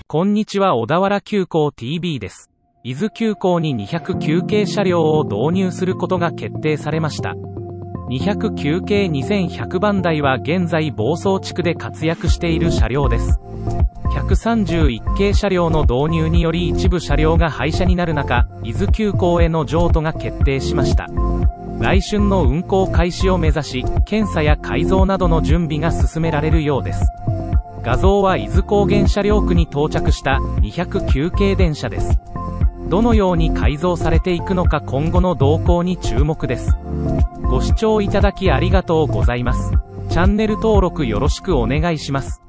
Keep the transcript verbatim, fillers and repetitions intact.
こんにちは、小田原急行 ティービー です。伊豆急行ににひゃくきゅう系車両を導入することが決定されました。にひゃくきゅう系にせんひゃくばんだいは現在房総地区で活躍している車両です。ひゃくさんじゅういち系車両の導入により一部車両が廃車になる中、伊豆急行への譲渡が決定しました。来春の運行開始を目指し、検査や改造などの準備が進められるようです。画像は伊豆高原車両区に到着したにひゃくきゅう系電車です。どのように改造されていくのか今後の動向に注目です。ご視聴いただきありがとうございます。チャンネル登録よろしくお願いします。